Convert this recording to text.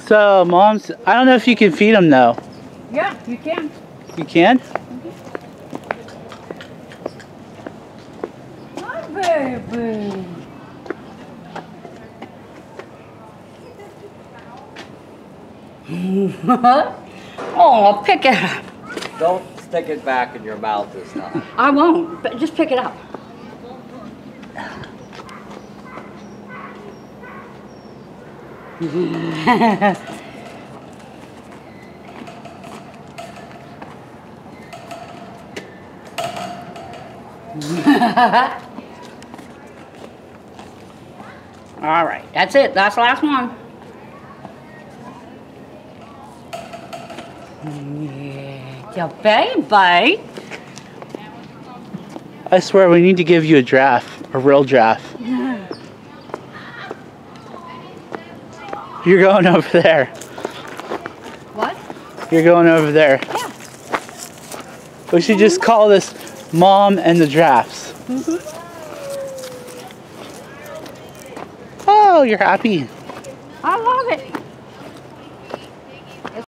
So, Moms, I don't know if you can feed them though. Yeah, you can. You can? Hi, baby. Oh, pick it up. Don't stick it back in your mouth this time. I won't, but just pick it up. All right, that's it. That's the last one. Yeah, baby. I swear we need to give you a giraffe, a real giraffe. You're going over there. What? You're going over there. Yeah. We should just call this Mom and the Giraffes. Oh, you're happy. I love it.